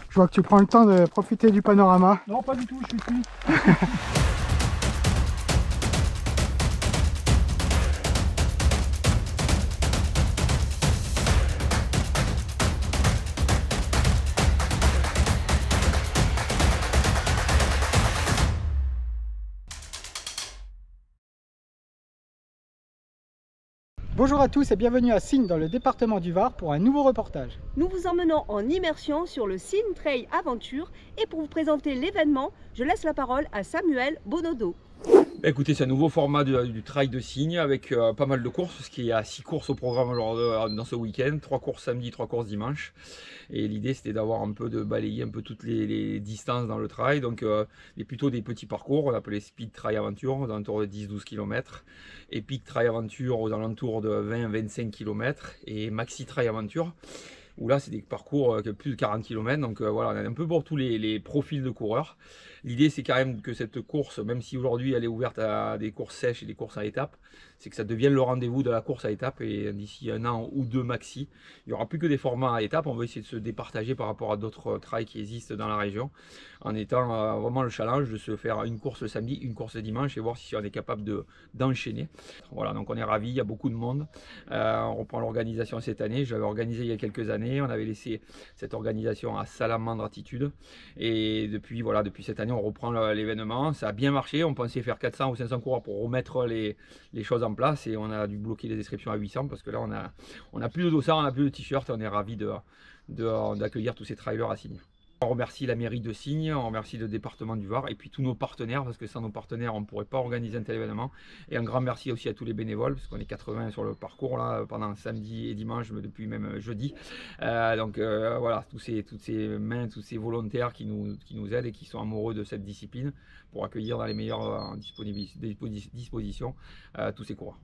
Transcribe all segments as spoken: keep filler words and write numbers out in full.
Je vois que tu prends le temps de profiter du panorama. Non, pas du tout, je suis cuit. Bonjour à tous et bienvenue à Signes dans le département du Var pour un nouveau reportage. Nous vous emmenons en immersion sur le Signes Trail Aventure et pour vous présenter l'événement, je laisse la parole à Samuel Bonodo. Écoutez, c'est un nouveau format du, du trail de Signes avec euh, pas mal de courses, parce qu'il y a six courses au programme alors, de, dans ce week-end, trois courses samedi, trois courses dimanche. Et l'idée c'était d'avoir un peu de balayer un peu toutes les, les distances dans le trail, donc euh, et plutôt des petits parcours, on appelle les Speed Trail Aventure, aux alentours de dix à douze kilomètres, Epic Trail Aventure aux alentours de vingt à vingt-cinq kilomètres et Maxi Trail Aventure, où là c'est des parcours euh, de plus de quarante kilomètres, donc euh, voilà, on a un peu pour tous les, les profils de coureurs. L'idée c'est quand même que cette course, même si aujourd'hui elle est ouverte à des courses sèches et des courses à étapes, c'est que ça devienne le rendez-vous de la course à étapes, et d'ici un an ou deux maxi, il n'y aura plus que des formats à étapes. On va essayer de se départager par rapport à d'autres trails qui existent dans la région, en étant euh, vraiment le challenge de se faire une course le samedi, une course le dimanche, et voir si on est capable de d'enchaîner. Voilà, donc on est ravis, il y a beaucoup de monde. Euh, on reprend l'organisation cette année, je l'avais organisé il y a quelques années, on avait laissé cette organisation à Salamandre Attitude, et depuis, voilà, depuis cette année on reprend l'événement. Ça a bien marché, on pensait faire quatre cents ou cinq cents coureurs pour remettre les, les choses en place, et on a dû bloquer les inscriptions à huit cents parce que là on a, on a plus de dossards, on a plus de t-shirts, et on est ravis de, de, d'accueillir tous ces trailers à Signes. On remercie la mairie de Signes, on remercie le département du Var et puis tous nos partenaires, parce que sans nos partenaires on ne pourrait pas organiser un tel événement. Et un grand merci aussi à tous les bénévoles, parce qu'on est quatre-vingts sur le parcours là pendant samedi et dimanche, mais depuis même jeudi. Euh, donc euh, voilà, tous ces, toutes ces mains, tous ces volontaires qui nous, qui nous aident et qui sont amoureux de cette discipline pour accueillir dans les meilleures euh, dispositions euh, tous ces coureurs.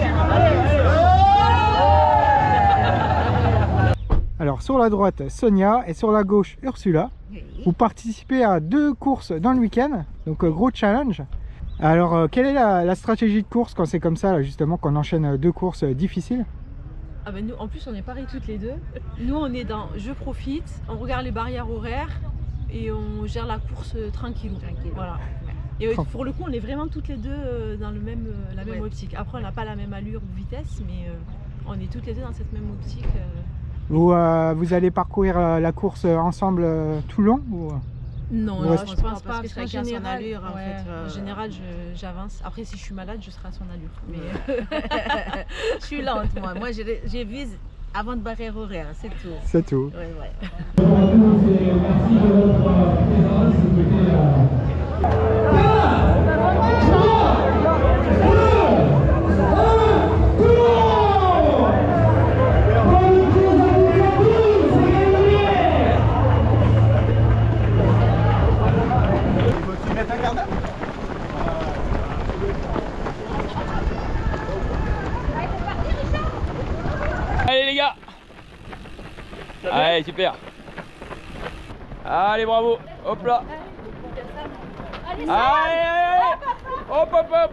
Alors sur la droite Sonia et sur la gauche Ursula. Oui. Vous participez à deux courses dans le week-end, donc euh, gros challenge. Alors euh, quelle est la, la stratégie de course quand c'est comme ça, là, justement, qu'on enchaîne deux courses euh, difficiles? Ah ben nous, en plus on est pareil toutes les deux. Nous on est dans je profite, on regarde les barrières horaires et on gère la course euh, tranquille. Tranquille. Voilà. Et euh, pour le coup on est vraiment toutes les deux euh, dans le même, euh, la même ouais. optique. Après on n'a pas la même allure ou vitesse, mais euh, on est toutes les deux dans cette même optique. Euh... Vous, euh, vous allez parcourir euh, la course ensemble euh, tout le long ou... Non, non, je pense pas, parce que chacun son allure. En, ouais, fait, euh... en général, j'avance. Après, si je suis malade, je serai à son allure. Mais je suis lente, moi. Moi, j'ai vise avant de barrière horaire, c'est tout. C'est tout. Ouais, ouais. Allez les gars, allez super, allez bravo, hop là, allez allez, allez, hop hop hop.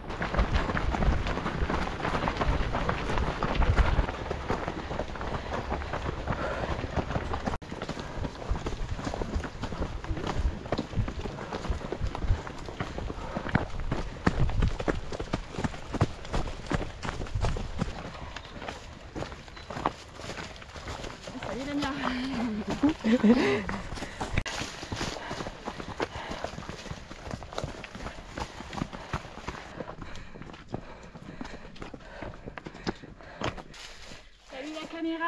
Salut la caméra.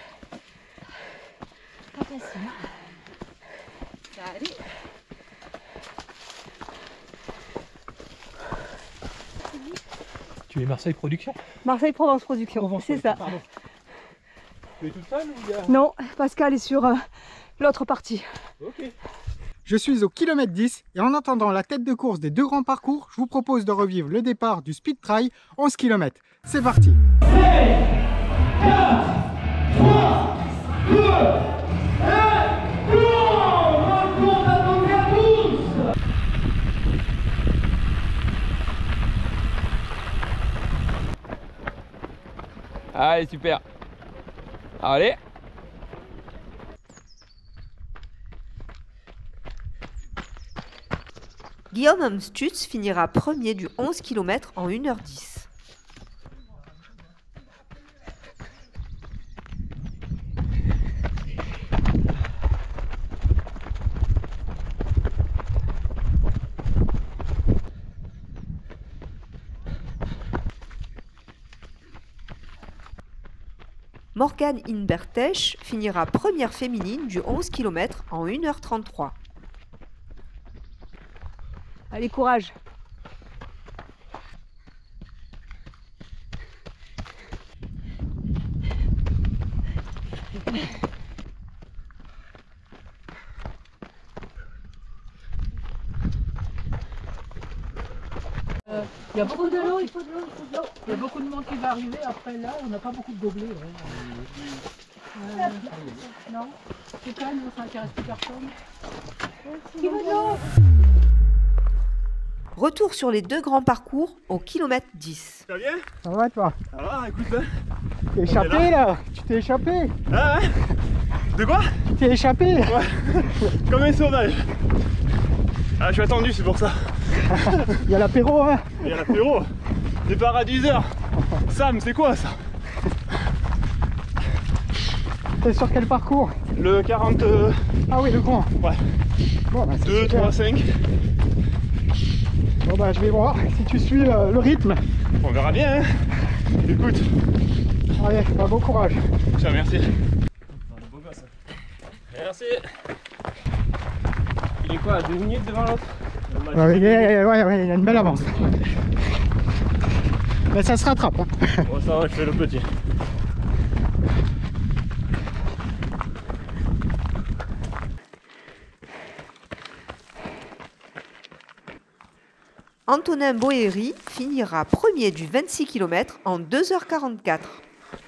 Pas facile. Salut. Tu es Marseille Production? Marseille Provence Production, c'est ça. Pardon. Tu es toute seule ou il y a... Non, Pascal est sur euh, l'autre partie. Ok. Je suis au kilomètre dix et en attendant la tête de course des deux grands parcours, je vous propose de revivre le départ du Speed Trail onze kilomètres. C'est parti. quatre, trois, deux, un, go! Allez super. Allez. Guillaume Amstutz finira premier du onze kilomètres en une heure dix. Morgane Inbertech finira première féminine du onze kilomètres en une heure trente-trois. Allez, courage! Euh, il y a beaucoup de l'eau, il faut de l'eau, il faut de l'eau. Il y a beaucoup de monde qui va arriver après là, on n'a pas beaucoup de gobelets. Ouais. Euh, non, c'est calme, ça n'intéresse plus personne. Qui veut de l'eau? Retour sur les deux grands parcours au kilomètre dix. Ça va bien? Ça va toi? Ça va, écoute là. T'es échappé là? Tu t'es échappé? Ah ouais? De quoi? Tu t'es échappé? Ouais, comme un sauvage. Ah, je suis attendu, c'est pour ça. Il y a l'apéro, hein? Il y a l'apéro. Départ à dix heures. Sam, c'est quoi ça? T'es sur quel parcours? Le quarante. Euh... Ah oui, le grand. Ouais. Bon, bah, deux, trois, cinq. Bon bah je vais voir si tu suis le, le rythme. On verra bien, hein. Écoute. Allez, bah, bon courage. Tiens, merci. Merci. Il est quoi, à deux minutes devant l'autre? Ouais, ouais, ouais, ouais, il y a une belle avance. Mais ça se rattrape. Hein. Bon, ça va, je fais le petit. Antonin Boéry finira premier du vingt-six kilomètres en deux heures quarante-quatre.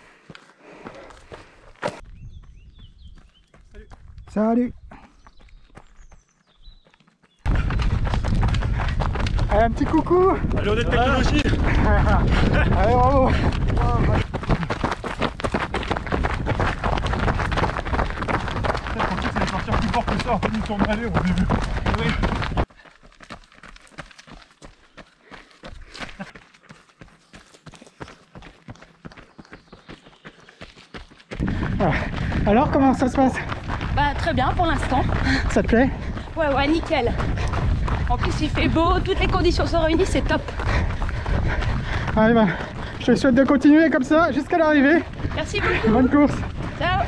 Salut. Allez, un petit coucou. Allez, on est de technologie. Allez, bravo. Peut-être qu'en fait, ça va sortir plus fort que ça. En fait, ils tournent aller au début. Oui. Alors, comment ça se passe? Bah très bien pour l'instant. Ça te plaît? Ouais ouais nickel. En plus il fait beau, toutes les conditions sont réunies, c'est top. Allez bah, je te souhaite de continuer comme ça jusqu'à l'arrivée. Merci beaucoup. Bonne course. Ciao.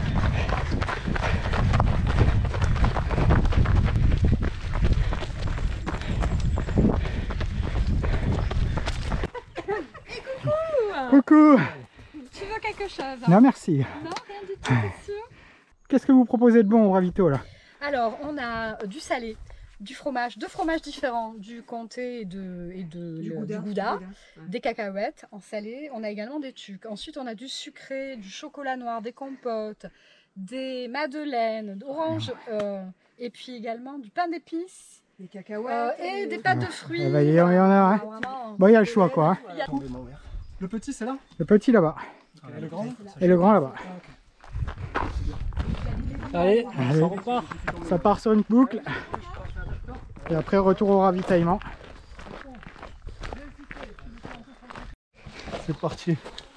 Coucou. Tu veux quelque chose? Non merci. Non, rien du tout, c'est sûr. Qu'est-ce que vous proposez de bon au ravito là? Alors, on a du salé, du fromage, deux fromages différents, du comté et de, et de, Du le- gouda. du gouda, Du gouda, ouais. des cacahuètes en salé. On a également des tucs. Ensuite, on a du sucré, du chocolat noir, des compotes, des madeleines, d'oranges, euh, et puis également du pain d'épices. Des euh, cacahuètes. et des pâtes de fruits. Eh ben, il y en a, hein. Ah, vraiment. Bon, il y a le choix quoi. Hein. Le petit, c'est là? Le petit là-bas Et le grand? et le grand là-bas. Allez, Allez. ça repart. Ça part sur une boucle. Et après retour au ravitaillement. C'est parti.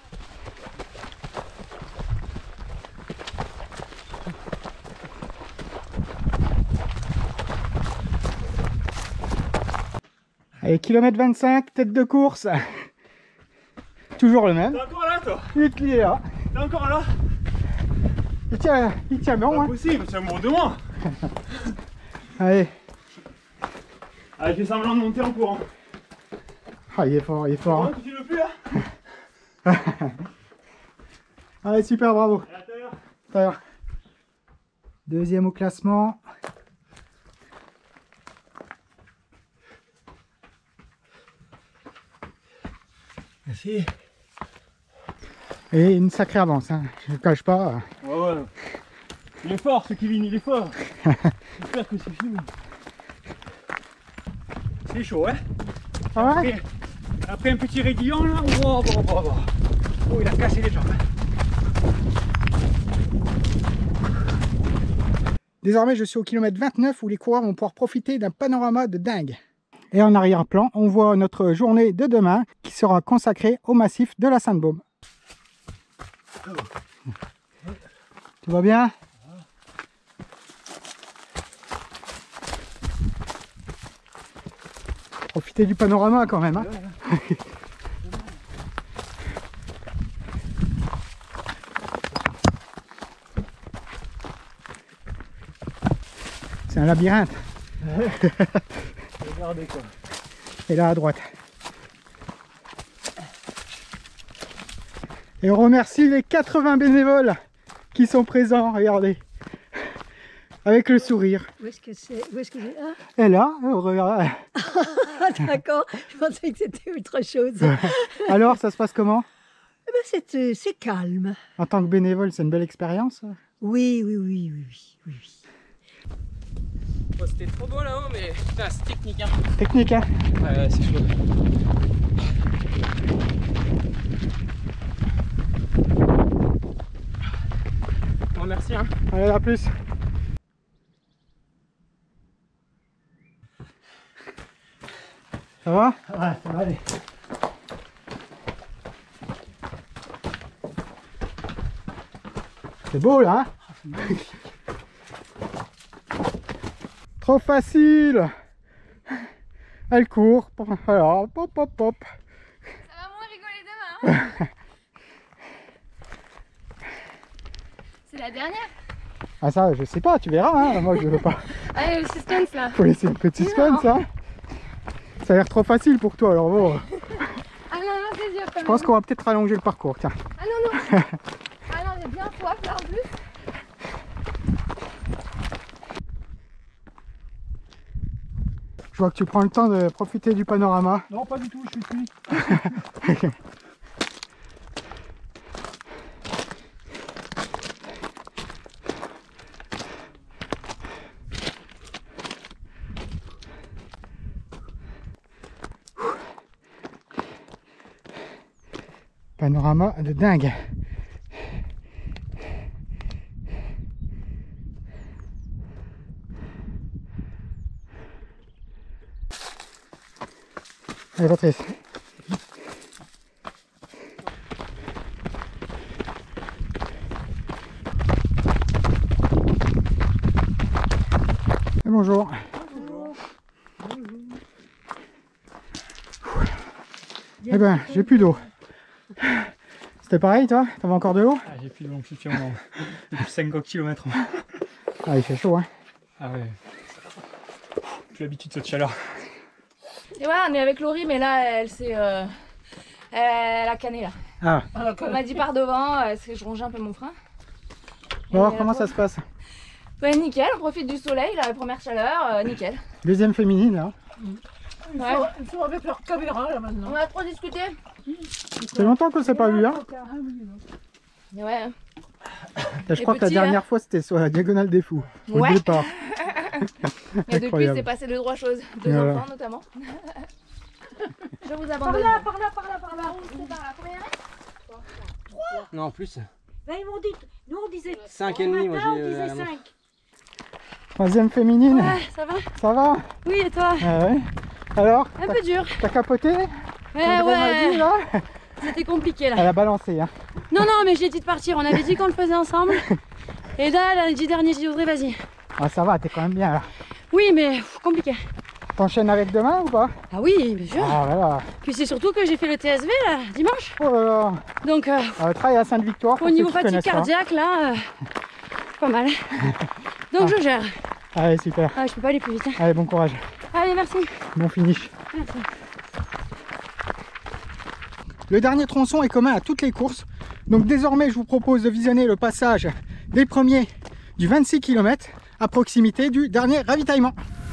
Allez, kilomètre vingt-cinq, tête de course. Toujours le même. T'es encore là, toi? Il est là. T'es encore là? Il tient, il tient bon. Pas Hein. possible, tu amoureux de moi. Allez. Allez, fais semblant de monter en courant. Ah, il est fort, il est fort. Hein. Tu le plus là? Allez, super, bravo. Et à l'intérieur. D'ailleurs, deuxième au classement. Merci. Et une sacrée avance, hein. Je ne le cache pas. Ouais, ouais. Il est fort, ce Kevin, il est fort. J'espère que c'est fini. C'est chaud, hein? Ah ouais? Après, après un petit raidillon là, oh, oh, oh, oh. Oh, il a cassé les jambes. Désormais, je suis au kilomètre vingt-neuf où les coureurs vont pouvoir profiter d'un panorama de dingue. Et en arrière-plan, on voit notre journée de demain qui sera consacrée au massif de la Sainte-Baume. Tout va bien? Profitez du panorama quand même. Hein. C'est un labyrinthe. Regardez quoi. Et là à droite. Et on remercie les quatre-vingts bénévoles qui sont présents, regardez. Avec le sourire. Où est-ce que c'est? Où est-ce que j'ai? Ah, Et là, on regarde. d'accord, je pensais que c'était autre chose. Alors, ça se passe comment? Eh ben, c'est, euh, c'est calme. En tant que bénévole, c'est une belle expérience? Oui, oui, oui, oui, oui, oui, oui. Bon, c'était trop beau là-haut, mais putain, c'est technique. Hein. Technique, hein? Ouais, c'est chaud. Bon, merci. Hein. Allez, à plus. Ça va? Ouais, ça va aller. C'est beau là, hein? Trop facile. Elle court, alors pop pop pop. Ça va moins rigoler demain, hein. C'est la dernière. Ah ça, je sais pas, tu verras, hein. Moi je veux pas. Allez, le suspense là. Faut laisser un peu de suspense, hein. Ça a l'air trop facile pour toi, alors bon. Ah non, non, c'est dur quand même. Je pense qu'on va peut-être rallonger le parcours, tiens. Ah non, non. Ah non, j'ai bien soif là en plus. Je vois que tu prends le temps de profiter du panorama. Non, pas du tout, je suis cuit. Panorama de dingue. Allez, Patrice. Et bonjour. Bonjour. Eh ben, j'ai plus d'eau. C'était pareil, toi? T'avais encore de l'eau? Ah, j'ai plus de longitude depuis cinquante kilomètres. Ah, il fait chaud, hein? Ah ouais. Plus l'habitude de cette chaleur. Et voilà, on est avec Laurie, mais là, elle s'est. Euh, elle a canné là. Ah. On m'a dit par devant, euh, parce que je rongeais un peu mon frein. Bon, alors, comment ça se passe? Ouais, nickel, on profite du soleil, la première chaleur, euh, nickel. Deuxième féminine, là. Ils, Ouais. sont, ils sont avec leur caméra là maintenant. On a trop discuté. Ça fait longtemps qu'on ne s'est pas vu, hein? Et ouais. Là, je Et crois que la petit, dernière hein. fois, c'était sur la diagonale des fous, au Ouais. départ. Et depuis, Incroyable. c'est passé deux, trois choses. Deux Voilà. enfants notamment. Je vous Par abandonne. là, par là, par là, par là. C'est par là. Combien? Non, en plus. Ben, ils m'ont dit, nous on disait cinq au et demi, moi matin, j'ai. on euh, disait à la montre. cinq. Troisième féminine. Ouais, ça va? Ça va? Oui, et toi? Ah ouais. Alors? Un peu dur. T'as capoté? Ouais, André m'a dit, ouais. là. C'était compliqué là. Elle a balancé, hein. Non, non, mais j'ai dit de partir. On avait dit qu'on le faisait ensemble. Et là, elle a dit dernier, j'ai dit Audrey, vas-y. Ah, ça va, t'es quand même bien, là. Oui, mais pff, compliqué. T'enchaînes avec demain ou pas? Ah oui, bien sûr. Ah, voilà. Puis c'est surtout que j'ai fait le T S V là, dimanche. Oh là là. Donc, euh, Euh, travail à Sainte-Victoire. pour au ceux niveau qui fatigue connaissent pas. cardiaque là, euh, pas mal. Donc je gère. Allez, super. Ah, je peux pas aller plus vite. hein. Allez, bon courage. Allez, merci. Bon finish. Merci. Le dernier tronçon est commun à toutes les courses. Donc désormais, je vous propose de visionner le passage des premiers du vingt-six kilomètres à proximité du dernier ravitaillement.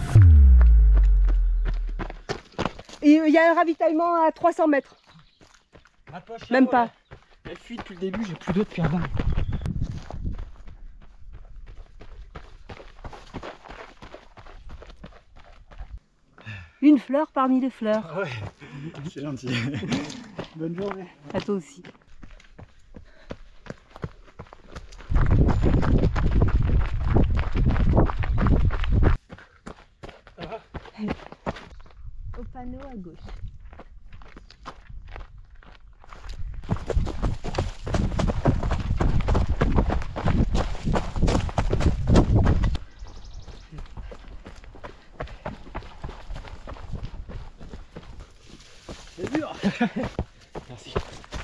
Et il y a un ravitaillement à trois cents mètres. Ma poche, Même là-haut, pas. Elle fuit depuis le début, j'ai plus d'eau depuis avant. Une fleur parmi les fleurs. Ah ouais, c'est gentil. Bonne journée. À toi aussi. panneau à gauche. C'est dur. Merci.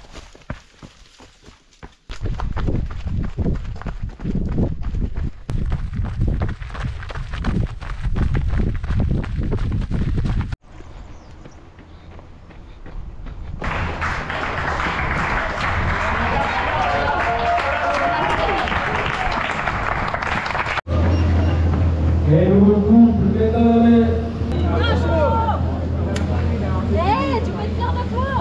Et le couple, mets dans la main. Eh, tu peux te faire de toi.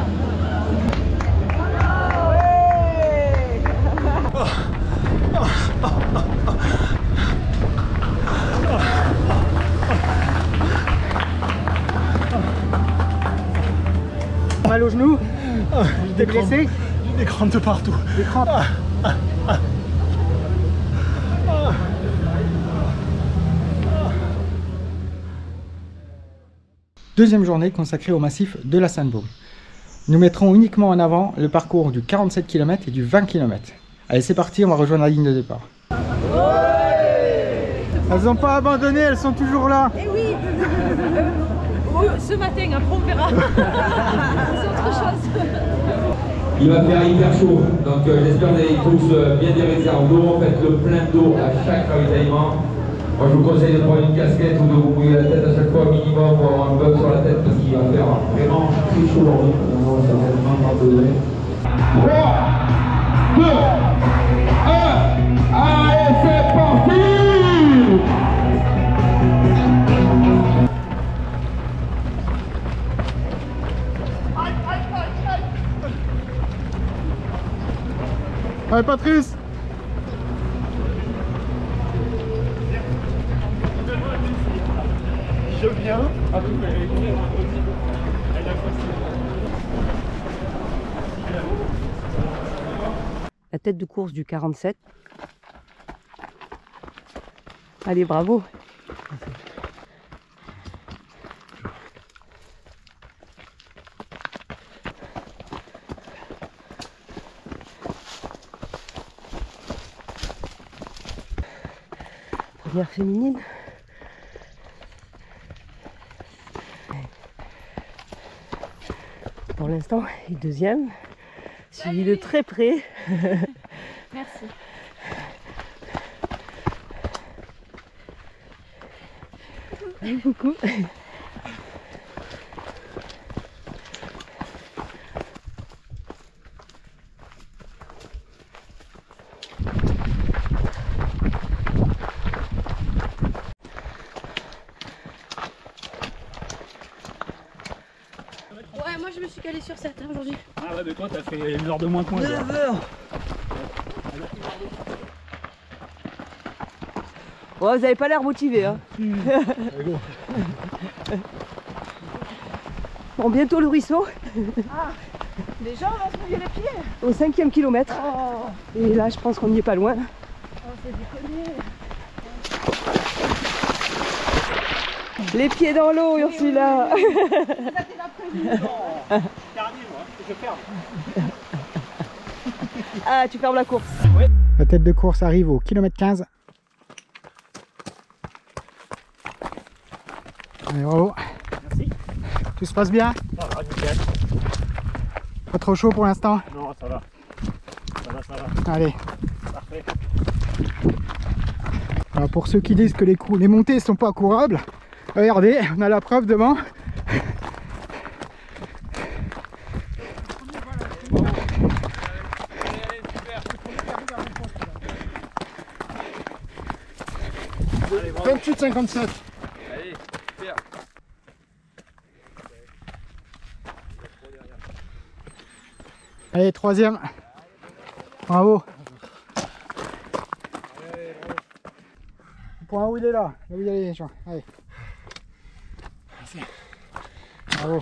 Mal au genou. T'es blessé? J'ai des crampes de partout. Des crampes. Ah, ah, ah. Ah. Deuxième journée consacrée au massif de la Sainte-Baume. Nous mettrons uniquement en avant le parcours du quarante-sept kilomètres et du vingt kilomètres. Allez, c'est parti, on va rejoindre la ligne de départ. Elles n'ont pas abandonné, elles sont toujours là. Eh oui. Oui, ce matin, après on verra. C'est autre chose. Il va faire hyper chaud, donc euh, j'espère que vous avez tous euh, bien des réserves d'eau. Faites le plein d'eau à chaque ravitaillement. Moi je vous conseille de prendre une casquette ou de vous mouiller la tête à chaque fois minimum pour avoir un bug sur la tête parce qu'il va faire vraiment très chaud aujourd'hui. Non, ça va vraiment pas degrés. trois, deux, un, allez c'est parti! Allez Patrice. Je viens. La tête de course du quarante-sept. Allez, bravo. Première féminine. Pour l'instant, et deuxième, suivi de très près. Merci. Coucou. Ouais, moi je me suis calée sur cette hein, aujourd'hui. Ah ouais, mais toi t'as fait une heure de moins que moi. neuf heures. Ouais, vous avez pas l'air motivé, hein. Bon, bientôt le ruisseau. Ah, déjà on va se mouiller les pieds. Au cinquième kilomètre. Oh, Et là, je pense qu'on n'y est pas loin. oh c'est déconné. Les pieds dans l'eau, Ursula. Oui. Dernier, moi, je ferme. Ah, tu fermes la course. Ouais. La tête de course arrive au kilomètre quinze. Allez, bravo. Merci. Tout se passe bien? Ça va, nickel. Pas trop chaud pour l'instant? Non, ça va. Ça va, ça va. Allez. Parfait. Alors pour ceux qui disent que les, coups, les montées sont pas courables, regardez, on a la preuve devant. vingt-huit cinquante-sept. Allez, super. Allez, troisième. Bravo. Le point où il est là, là où il est, Jean. Allez. Merci. Bravo.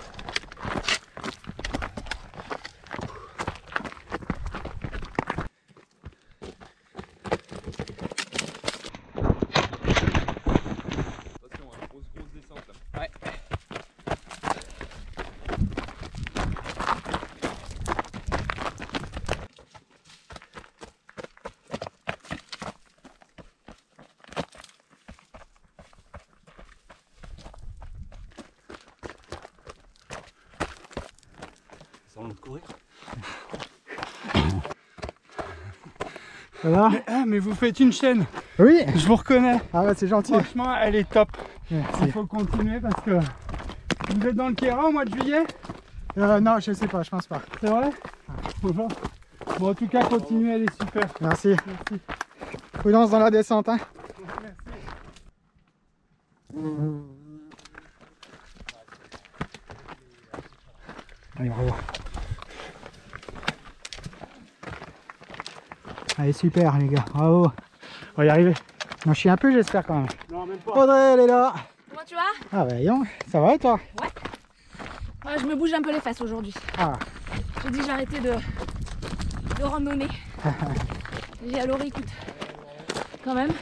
Sans le courir. Ça va? mais, ah, mais vous faites une chaîne. Oui. Je vous reconnais. Ah ouais, c'est gentil. Franchement, elle est top. Merci. Il faut continuer parce que vous êtes dans le Kéra au mois de juillet. euh, Non, je sais pas, je pense pas. C'est vrai? Bon. Bon, en tout cas, continuez, elle est super. Merci. Merci. Prudence dans la descente. Hein. Allez, bravo. Allez, super les gars, bravo. On va y arriver. On chie un peu, j'espère quand même. Non, même pas. Audrey, elle est là. Comment tu vas? Ah bah, yon, ça va et toi? Ouais. Ouais, je me bouge un peu les fesses aujourd'hui. Ah. J'ai dit j'ai arrêté de, de randonner. J'ai dit à Laurie, écoute, quand même.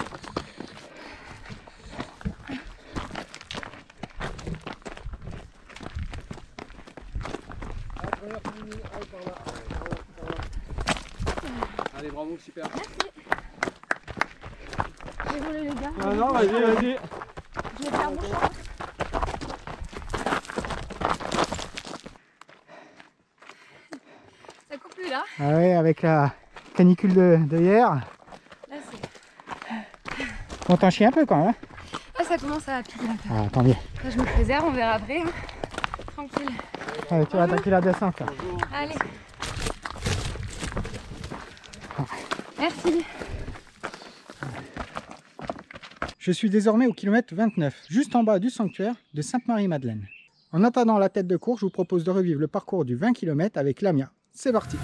Allez, bravo, super. Merci. Désolé les gars. Ah non, vas-y, vas-y. Je vais faire mon choix. Ça coupe plus là. Ah ouais, avec la canicule de, de hier. Là c'est. On t'en chie un peu quand même. Hein. Ah, ça commence à piquer un peu. Ah, tant mieux. Là, je me préserve, on verra après. Hein. Tranquille. Allez, tu vas attaquer la descente là. Allez. Merci. Je suis désormais au kilomètre vingt-neuf, juste en bas du sanctuaire de Sainte-Marie-Madeleine. En attendant la tête de course, je vous propose de revivre le parcours du vingt kilomètres avec Lamia. C'est parti.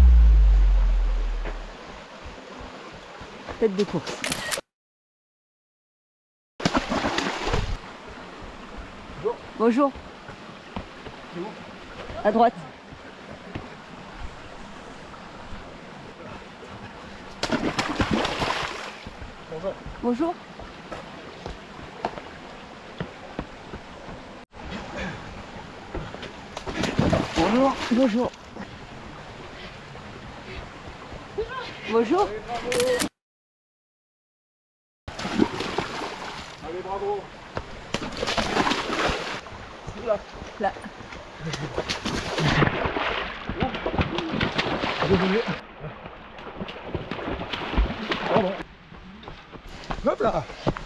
Tête de course. Bonjour. À droite. Bonjour. Bonjour. Bonjour. Bonjour. Bonjour. Allez, bravo. Là. Là. Désolé. Pardon. Hop là.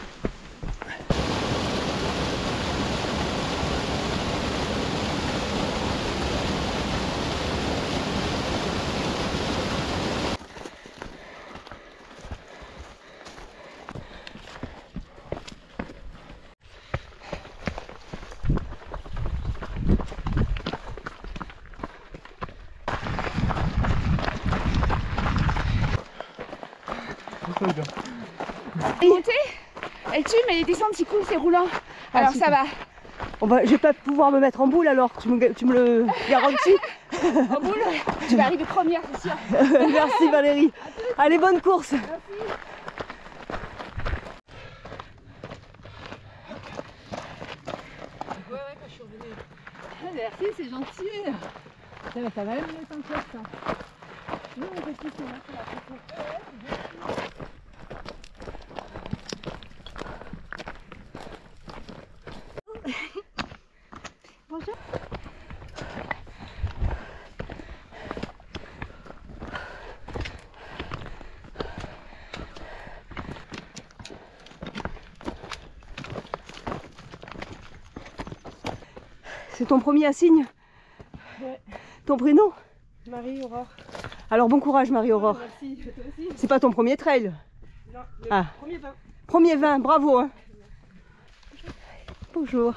Monter, elle tue, mais les descentes c'est cool, c'est roulant. Alors Ah, ça va. On va, je vais pas pouvoir me mettre en boule alors, tu me, tu me le garantis. En boule, tu vas arriver première, c'est sûr. Merci Valérie. Allez, bonne course. Merci, c'est gentil. Ça va, ça va même mettre en place ça. Non, on va pousser là, ça va pousser. Bonjour. C'est ton premier insigne? Ouais. Ton prénom? Marie-Aurore. Alors bon courage Marie-Aurore. Merci, toi aussi. C'est pas ton premier trail? Non, le Ah. premier vin. Premier vin, bravo hein. Bonjour.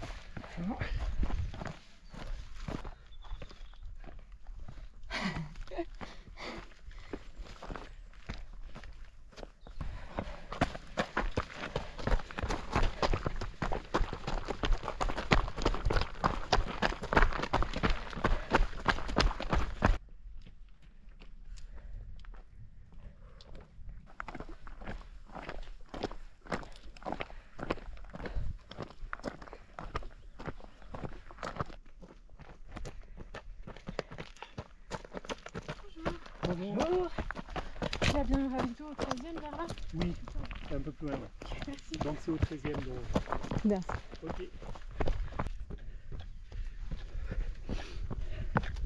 Bonjour. Tu vas bien avec toi au treizième vers là? Oui, c'est un peu plus loin. Ouais. Merci. Donc c'est au treizième de... Merci. Ok.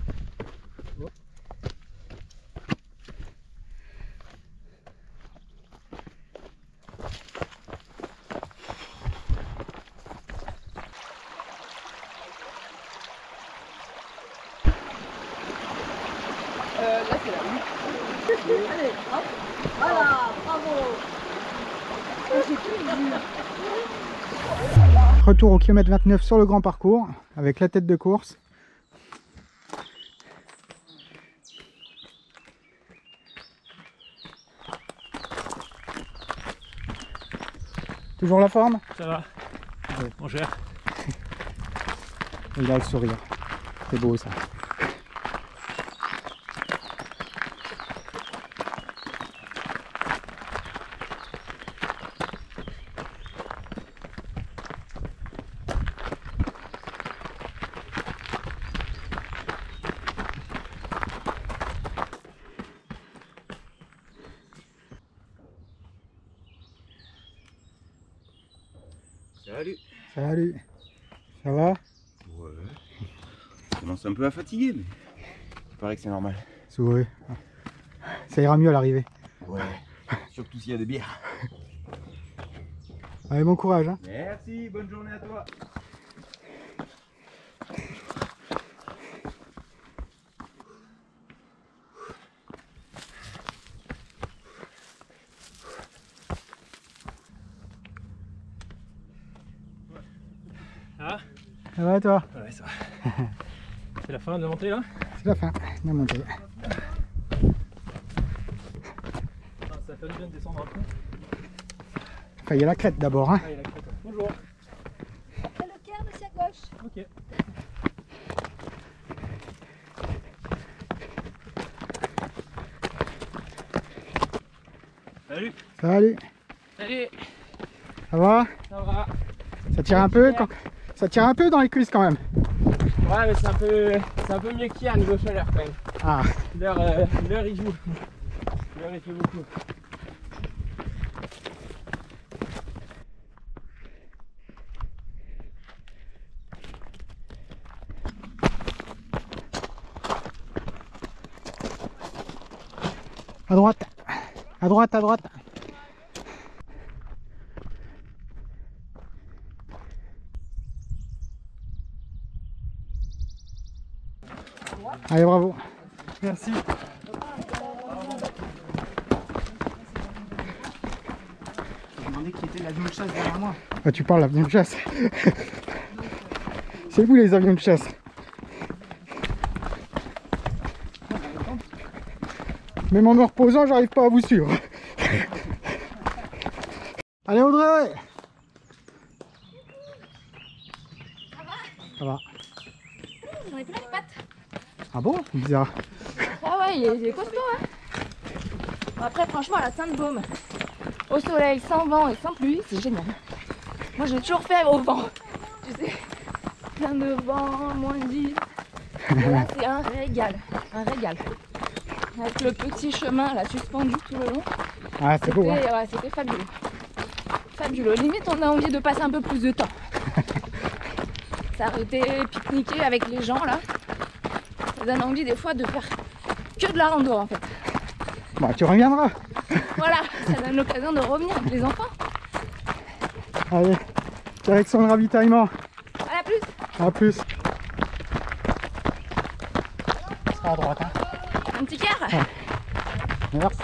Retour au kilomètre vingt-neuf sur le grand parcours avec la tête de course. Toujours la forme? Ça va. Ouais. On gère. Il a le sourire. C'est beau ça. Salut. Salut. Ça va? Ouais. Je commence un peu à fatiguer, mais il paraît que c'est normal. Ouais. Ça ira mieux à l'arrivée. Ouais. Surtout s'il y a des bières. Allez, bon courage. Hein. Merci, bonne journée à toi. Ah, Ça va toi? ouais, ça va. C'est la fin de la montée là? C'est la fin de la montée. Ah, ça fait bien de descendre un peu. Enfin, il y a la crête d'abord. Hein. Ah, il y a la crête. Bonjour. C'est le cairn aussi à gauche. Ok. Salut. Salut. Salut. Ça va? Ça va. Ça tire un peu quand... Ça tire un peu dans les cuisses quand même. Ouais, mais c'est un peu, c'est un peu mieux qu'hier niveau chaleur quand même. Ah. L'heure, euh, l'heure il joue. L'heure il fait beaucoup. À droite. À droite, à droite. Allez, bravo. Merci. Je me demandais qui était l'avion de chasse derrière moi. Ah, tu parles l'avion de chasse. C'est vous les avions de chasse. Même en me reposant, j'arrive pas à vous suivre. Allez Audrey. Ça va. J'en ai plein les pattes. Ah bon? Bizarre. Ah ouais, il est, il est costaud hein. Bon, après franchement la Sainte-Baume, au soleil, sans vent et sans pluie, c'est génial. Moi j'ai toujours fait au vent. Tu sais, plein de vent, moins dix. Et là c'est un régal, un régal. Avec le petit chemin là suspendu tout le long. Ah c'est beau hein. Ouais, c'était fabuleux. Fabuleux. Limite on a envie de passer un peu plus de temps. S'arrêter, pique-niquer avec les gens là. Ça donne envie des fois de faire que de la rando en fait. Bah tu reviendras. Voilà, ça donne l'occasion de revenir avec les enfants. Allez, direction le ravitaillement. À la plus. À plus. C'est à droite hein. Un petit quart. Ouais. Merci.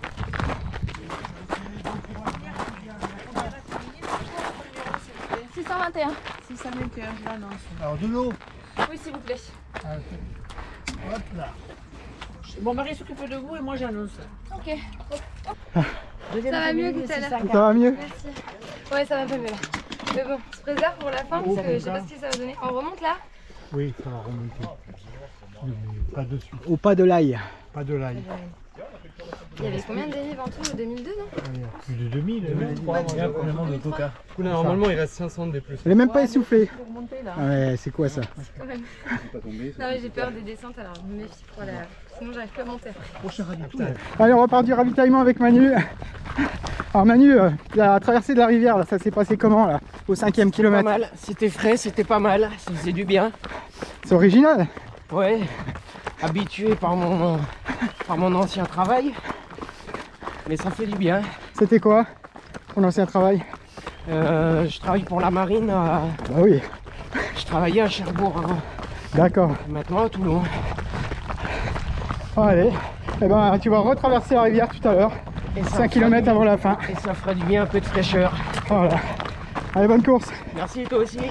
six cent vingt et un. six cent vingt et un, je l'annonce. Alors de l'eau. Oui s'il vous plaît. Ah, hop là. Mon mari s'occupe de vous et moi j'annonce. Ok. Deuxième Ça va famille, mieux que tout à six l'heure. cent quarante. Ça va mieux? Merci. Ouais ça va un peu mieux là. Mais bon, on se préserve pour la fin parce que je sais pas ce que ça va donner. On remonte là? Oui, ça va remonter. Mais pas de suite. Au pas de l'ail. Pas de l'ail. Il y avait combien de délivres en tout? deux mille deux non? Il y a plus de deux mille. Il y a combien de coca? Normalement il reste cinq cents de plus. Elle est même pas essoufflée. Faut remonter là. Ah ouais, c'est quoi ça? Quand même. Non mais j'ai peur des descentes alors je me méfie pour la... Sinon j'arrive plus à monter après. Prochain ravitaillement. Allez, on repart du ravitaillement avec Manu. Alors Manu, euh, la traversée de la rivière, là, ça s'est passé comment là, au cinquième Pas kilomètre? mal, c'était frais, c'était pas mal, ça faisait du bien. C'est original. Ouais, habitué par mon, par mon ancien travail, mais ça fait du bien. C'était quoi ton ancien travail? Euh, je travaille pour la marine, à... Bah oui. Je travaillais à Cherbourg avant. D'accord. Maintenant à Toulon. Bon, allez, eh ben, tu vas retraverser la rivière tout à l'heure. cinq kilomètres avant la fin. Et ça fera du bien, un peu de fraîcheur. Voilà. Allez, bonne course. Merci, toi aussi.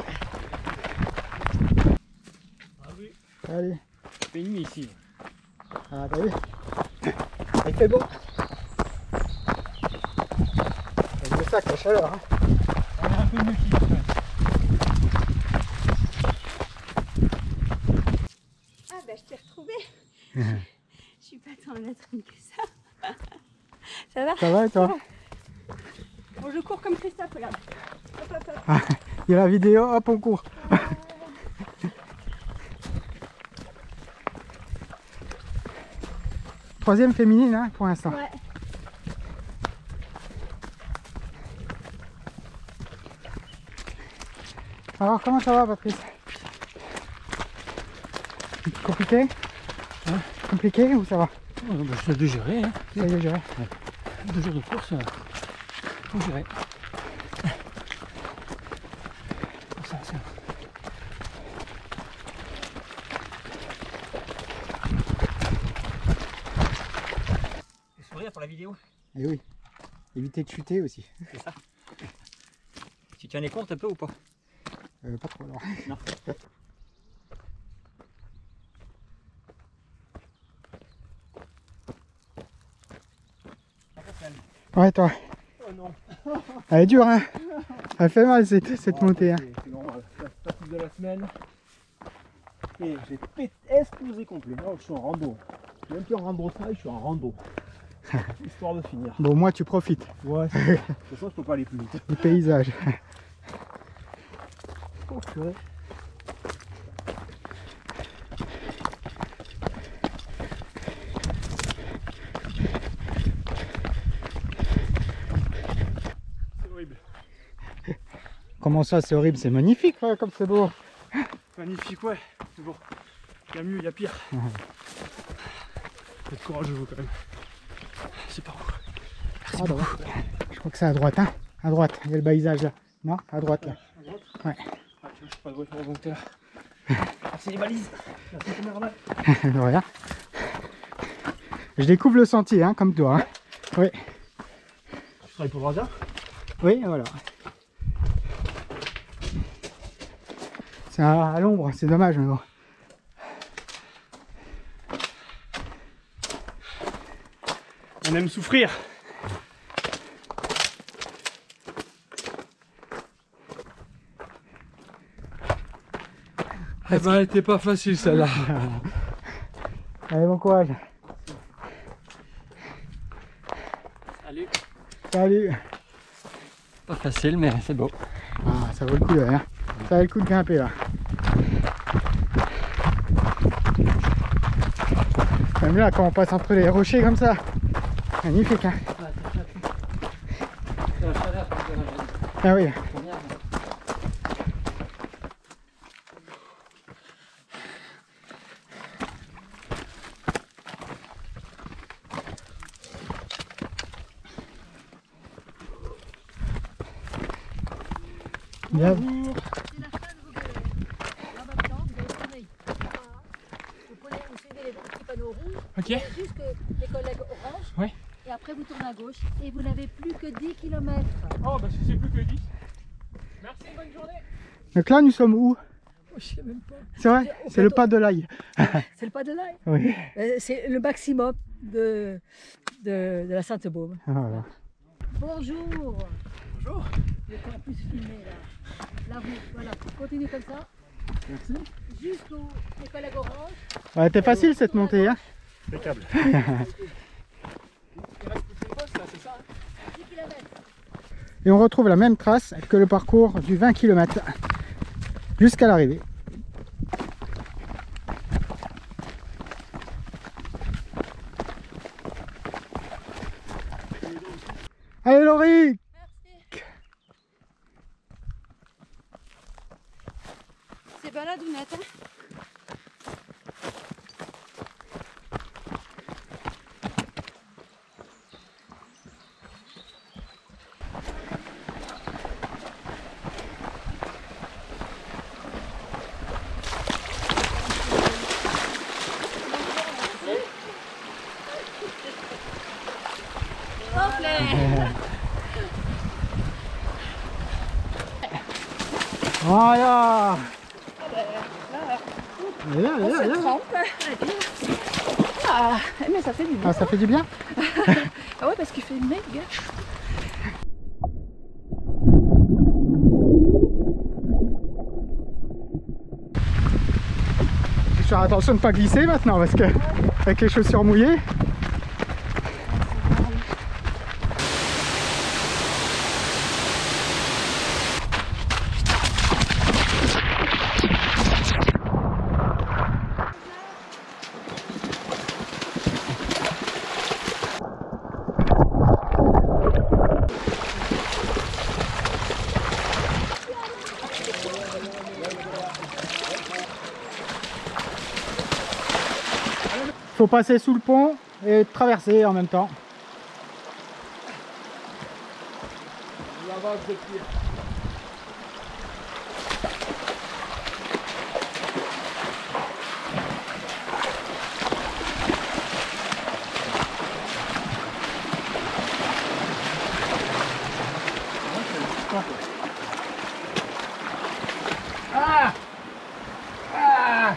Ah oui. Allez. Il fait nuit ici. Ah, t'as vu? Il fait beau. C'est le sac, la chaleur. Hein. On est un peu mieux qu'ici. Ah bah je t'ai retrouvé. Je suis pas tant la traîne que ça. Ça va? Ça va et toi? Bon, je cours comme Christophe, regarde. Hop, hop, hop. Ah, il y a la vidéo, hop, on court. Troisième féminine hein, pour l'instant. Ouais. Alors comment ça va Patrice? Compliqué? Hein? Compliqué ou ça va? Oh, bah, je de gérer. Hein. Ça y est, gérer. Ouais. Deux jours de course, euh, faut gérer. Ça, ça. Et sourire pour la vidéo. Et oui. Éviter de chuter aussi. C'est ça. Tu tiens les comptes un peu ou pas? Euh, pas trop alors. Non. Ouais toi. Oh non. Elle est dure hein. Elle fait mal cette, cette oh, montée. Hein. C'est normal. La fatigue de la semaine. Et j'ai pété, explosé complet. Oh, je suis en rando. Je suis même plus en rando trail, je suis en rando. Histoire de finir. Bon moi tu profites. Ouais, de toute façon je peux pas aller plus vite. Du paysage. Oh, purée. C'est horrible. Comment ça c'est horrible? C'est magnifique ouais, comme c'est beau. Magnifique ouais, c'est bon. Il y a mieux, il y a pire. Faut être courageux quand même. C'est par où? Merci Ah, beaucoup. Je crois que c'est à droite hein. À droite, il y a le paysage là. Non? À droite là. À droite? Ouais. Ah, tu vois, je suis pas de voiture donc t'es là. Merci les balises. Merci camarade. Voilà. Je découvre le sentier hein, comme toi. Hein. Oui. Tu travailles pour le radar? Oui, voilà. C'est à, à l'ombre, c'est dommage mais bon. On aime souffrir. Eh ben, elle était pas facile celle-là. Allez, bon courage. Salut. Salut. Pas facile, mais c'est beau. Ah, ça vaut le coup là. Hein. Ça vaut le coup de grimper là. Même là, quand on passe entre les rochers comme ça. Magnifique, hein. Ah oui. Bien. Ok. Juste que les collègues orange. Oui. Et après vous tournez à gauche. Et vous n'avez plus que dix kilomètres. Oh bah si c'est plus que dix. Merci, bonne journée. Donc là, nous sommes où? Je sais même pas. C'est vrai? C'est le pas de l'ail. C'est le pas de l'ail. Oui. Euh, C'est le maximum de, de, de la Sainte-Baume. Voilà. Bonjour. Bonjour. Je vais encore plus filmer là. La route, voilà. Continue comme ça. Merci. Jusqu'au les collègues orange. Ouais, c'était facile cette montée. Hein. Impeccable. Et on retrouve la même trace que le parcours du vingt kilomètres jusqu'à l'arrivée. Allez Laurie! C'est baladounette, hein. Voilà. On Là, là, se là. trempe. Ah, mais ça fait du bien. Ah, ça fait du bien. Ah ouais, parce qu'il fait méga chaud. Je vais faire attention de ne pas glisser maintenant parce que avec les chaussures mouillées. Faut passer sous le pont et traverser en même temps. Ah ah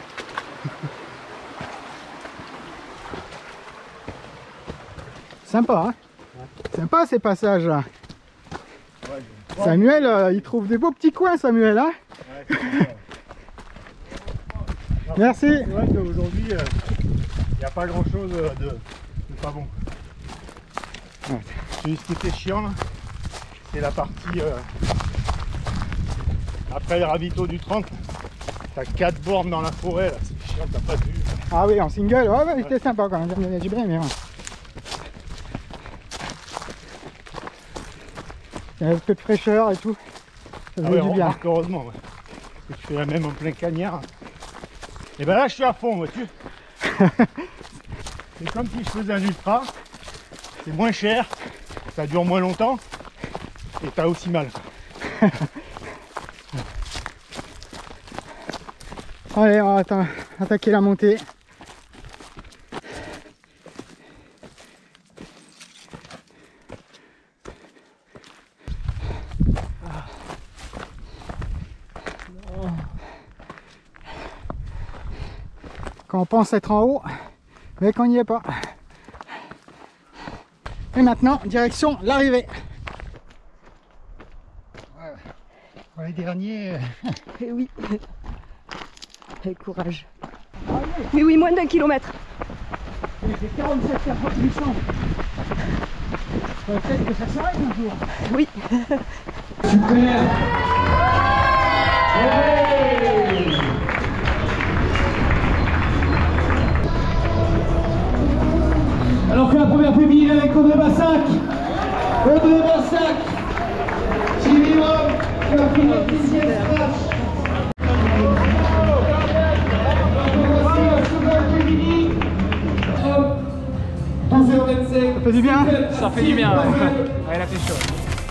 Sympa, hein? Sympa ces passages là. Samuel, euh, il trouve des beaux petits coins, Samuel, hein? Merci. C'est vrai qu'aujourd'hui, il euh, n'y a pas grand chose de, de pas bon. Ouais. Ce qui était chiant, c'est la partie euh, après le ravito du trente. T'as quatre bornes dans la forêt, là, c'est chiant, t'as pas de vue. Ah oui, en single, ouais, ouais, c'était sympa quand même, j'ai bien aimé. Ouais. Il y a un peu de fraîcheur et tout, ça faisait Ah ouais, du bien. remarque, heureusement, ouais. Parce que tu fais la même en plein cagnard. Et ben là, je suis à fond, vois-tu. C'est comme si je faisais un ultra, c'est moins cher, ça dure moins longtemps, et t'as aussi mal. Allez, on va atta- attaquer la montée. Quand on pense être en haut, mais qu'on n'y est pas. Et maintenant, direction l'arrivée. Pour les derniers... Eh oui. Et courage. Oui, oui, moins d'un kilomètre. Il fait quarante-sept huit cents. Peut-être que ça s'arrête un jour. Oui. Super. Alors que la première féminine avec Audrey Bassac. Audrey Bassac. Jimmy Rob qui a pris la dixième place. Ça fait du bien. Ça fait du bien. Ouais, la fait chaud.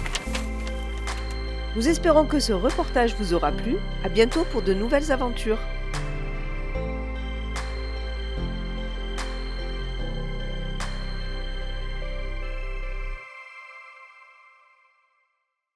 Nous espérons que ce reportage vous aura plu. À bientôt pour de nouvelles aventures.